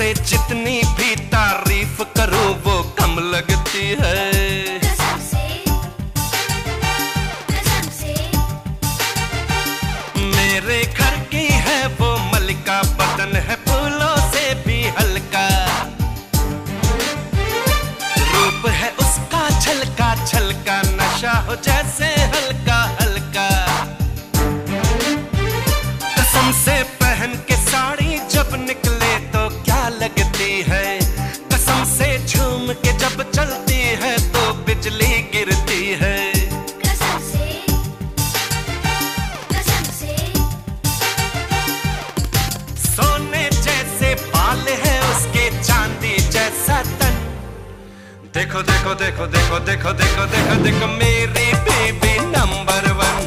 से जितनी भी तारीफ करूं वो कम लगती है। मेरे घर की है वो मलिका, बदन है फूलों से भी हल्का, रूप है उसका छलका छलका, नशा हो जैसे हल्का हल्का। कसम से पहन के साड़ी जब निकले तो क्या लगती है, कसम से झूम के जब चलती है तो बिजली गिरती है। कसम से, कसम से। सोने जैसे बाल है उसके, चांदी जैसा तन। देखो देखो देखो देखो देखो देखो देखो देखो मेरी बेबी नंबर 1।